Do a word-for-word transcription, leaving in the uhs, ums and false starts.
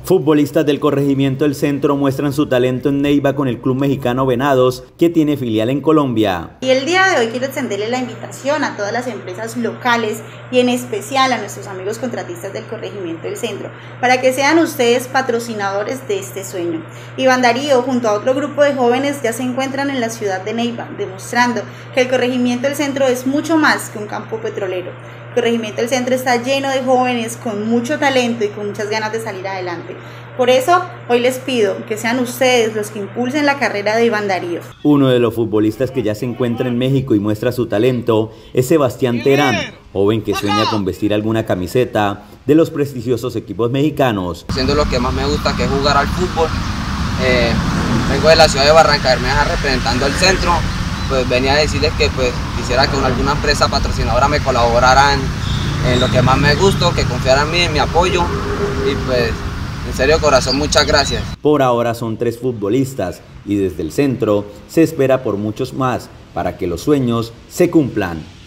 Futbolistas del corregimiento del Centro muestran su talento en Neiva con el club mexicano Venados, que tiene filial en Colombia. Y el día de hoy quiero extenderle la invitación a todas las empresas locales y en especial a nuestros amigos contratistas del corregimiento del Centro, para que sean ustedes patrocinadores de este sueño. Iván Darío, junto a otro grupo de jóvenes, ya se encuentran en la ciudad de Neiva, demostrando que el corregimiento del Centro es mucho más que un campo petrolero. El corregimiento del Centro está lleno de jóvenes con mucho talento y con muchas ganas de salir adelante. Por eso, hoy les pido que sean ustedes los que impulsen la carrera de Iván Darío. Uno de los futbolistas que ya se encuentra en México y muestra su talento es Sebastián Terán, joven que sueña con vestir alguna camiseta de los prestigiosos equipos mexicanos. Haciendo lo que más me gusta, que es jugar al fútbol. Eh, vengo de la ciudad de Barranca Bermeja representando el centro. Pues venía a decirles que pues quisiera que alguna empresa patrocinadora me colaborara en, en lo que más me gusta, que confiara en mí, en mi apoyo, y pues en serio corazón, muchas gracias. Por ahora son tres futbolistas y desde el centro se espera por muchos más para que los sueños se cumplan.